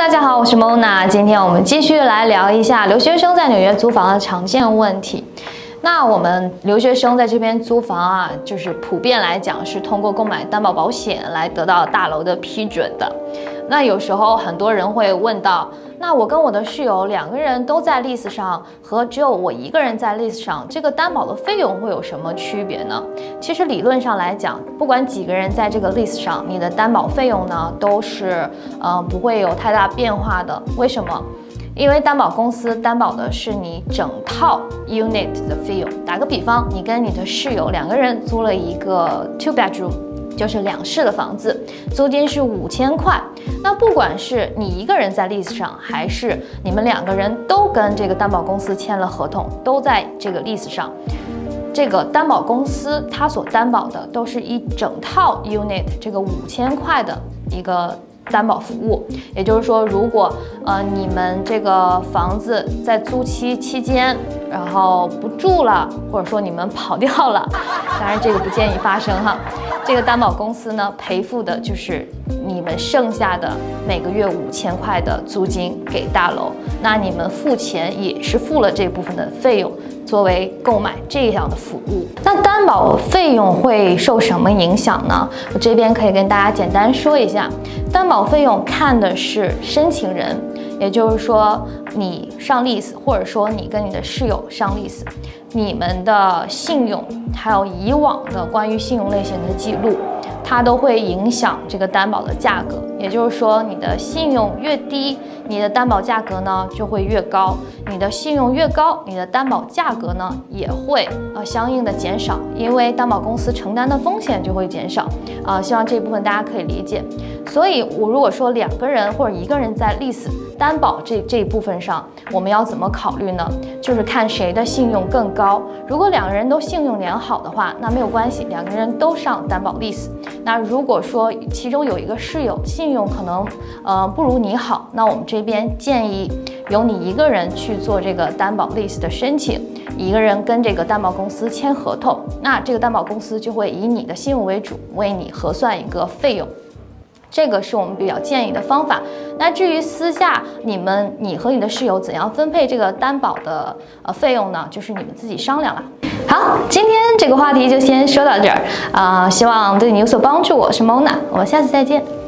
大家好，我是 Mona。今天我们继续来聊一下留学生在纽约租房的常见问题。那我们留学生在这边租房啊，就是普遍来讲是通过购买担保保险来得到大楼的批准的。那有时候很多人会问到，那我跟我的室友2个人都在 lease 上，和只有我1个人在 lease 上，这个担保的费用会有什么区别呢？其实理论上来讲，不管几个人在这个 lease 上，你的担保费用呢都是不会有太大变化的。为什么？因为担保公司担保的是你整套 unit 的费用。打个比方，你跟你的室友2个人租了一个 2 bedroom， 就是2室的房子，租金是5000块。那不管是你1个人在 lease 上，还是你们2个人都跟这个担保公司签了合同，都在这个 lease 上，这个担保公司它所担保的都是一整套 unit 这个5000块的一个担保服务。也就是说，如果你们这个房子在租期期间，然后不住了，或者说你们跑掉了，当然这个不建议发生哈。这个担保公司呢赔付的就是你们剩下的每个月5000块的租金给大楼，那你们付钱也是付了这部分的费用，作为购买这样的服务。那担保费用会受什么影响呢？我这边可以跟大家简单说一下，担保费用看的是申请人，也就是说你上 lease， 或者说你跟你的室友上 lease， 你们的信用还有以往的关于信用类型的记录，它都会影响这个担保的价格。也就是说，你的信用越低，你的担保价格呢就会越高；你的信用越高，你的担保价格呢也会相应的减少，因为担保公司承担的风险就会减少。希望这部分大家可以理解。所以，我如果说2个人或者1个人在 lease 担保这一部分上，我们要怎么考虑呢？就是看谁的信用更高。如果2个人都信用良好的话，那没有关系，2个人都上担保 lease。那如果说其中有一个室友信用可能不如你好，那我们这边建议由你1个人去做这个担保 lease 的申请，1个人跟这个担保公司签合同，那这个担保公司就会以你的信用为主，为你核算一个费用。这个是我们比较建议的方法。那至于私下你和你的室友怎样分配这个担保的费用呢？就是你们自己商量了。好，今天这个话题就先说到这儿希望对你有所帮助。我是 Mona， 我们下次再见。